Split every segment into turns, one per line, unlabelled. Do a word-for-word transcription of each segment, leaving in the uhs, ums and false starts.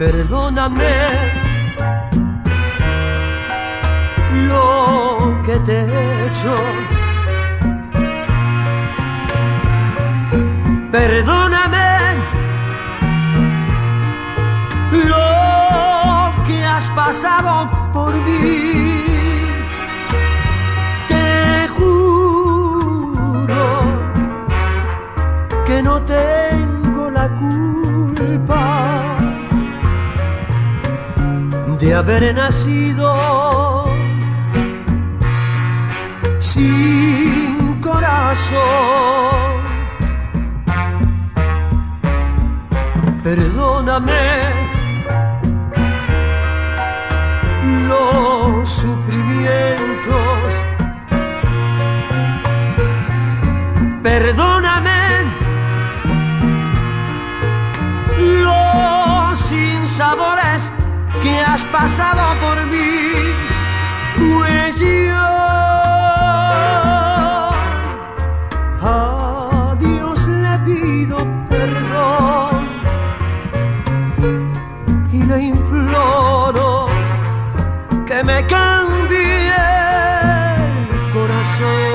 Perdóname lo que te he hecho. Perdóname lo que has pasado por mí. Te juro que no tengo la culpa de haber nacido sin corazón. Perdóname los sufrimientos. Perdóname los sinsabores que has pasado por mí, pues yo a Dios le pido perdón y le imploro que me cambie el corazón.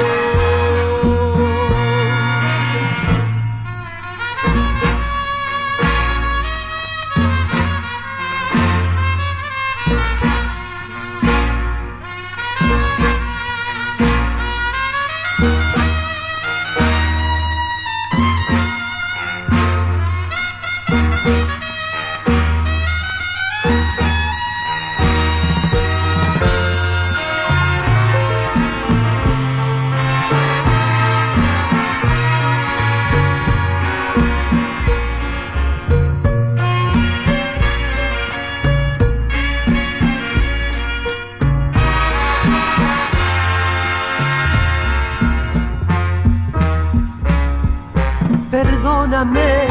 Perdóname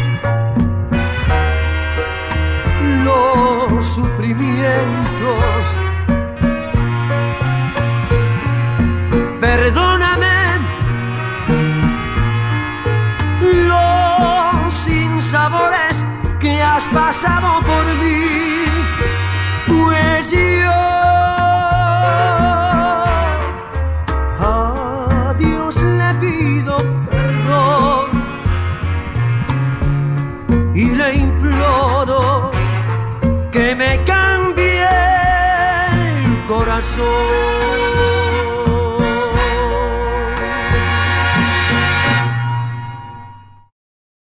los sufrimientos. Perdóname los sinsabores que has pasado por mí, pues yo a Dios le pido perdón y le imploro que me cambie el corazón.